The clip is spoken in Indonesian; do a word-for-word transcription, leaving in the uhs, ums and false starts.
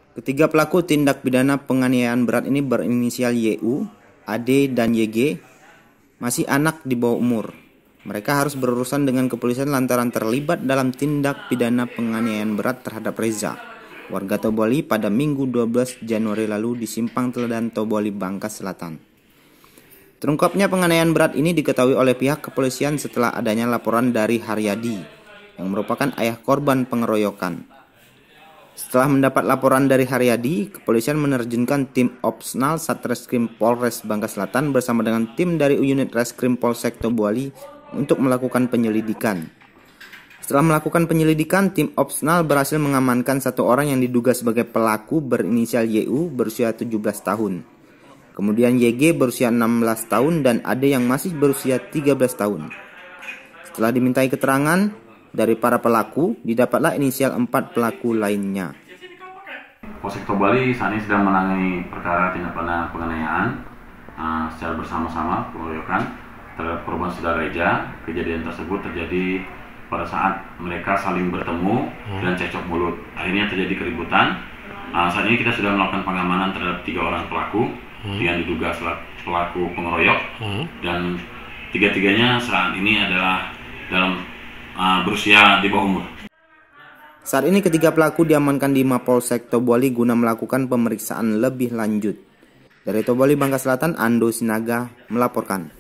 Ketiga pelaku tindak pidana penganiayaan berat ini berinisial Y U, A D, dan Y G, masih anak di bawah umur. Mereka harus berurusan dengan kepolisian lantaran terlibat dalam tindak pidana penganiayaan berat terhadap Reza, warga Toboli, pada Minggu dua belas Januari lalu di Simpang Teladan Toboli, Bangka Selatan. Terungkapnya penganiayaan berat ini diketahui oleh pihak kepolisian setelah adanya laporan dari Haryadi, yang merupakan ayah korban pengeroyokan. Setelah mendapat laporan dari Haryadi, kepolisian menerjunkan tim Opsnal Satreskrim Polres Bangka Selatan bersama dengan tim dari unit Reskrim Polsek Toboli untuk melakukan penyelidikan. Setelah melakukan penyelidikan, tim Opsnal berhasil mengamankan satu orang yang diduga sebagai pelaku berinisial Y U berusia tujuh belas tahun. Kemudian Y G berusia enam belas tahun dan A D yang masih berusia tiga belas tahun. Setelah dimintai keterangan dari para pelaku, didapatlah inisial empat pelaku lainnya. Polsek Toboli saat ini sedang menangani perkara tindak pidana penganiayaan uh, secara bersama-sama pengeroyokan terhadap korban saudara Reza. Kejadian tersebut terjadi pada saat mereka saling bertemu hmm. dan cekcok mulut. Akhirnya terjadi keributan. Uh, saat ini kita sudah melakukan pengamanan terhadap tiga orang pelaku hmm. yang diduga pelaku pengeroyok hmm. dan tiga-tiganya saat ini adalah dalam Uh, berusia di bawah umur. Saat ini ketiga pelaku diamankan di Mapolsek Toboli guna melakukan pemeriksaan lebih lanjut. Dari Toboli, Bangka Selatan, Ando Sinaga melaporkan.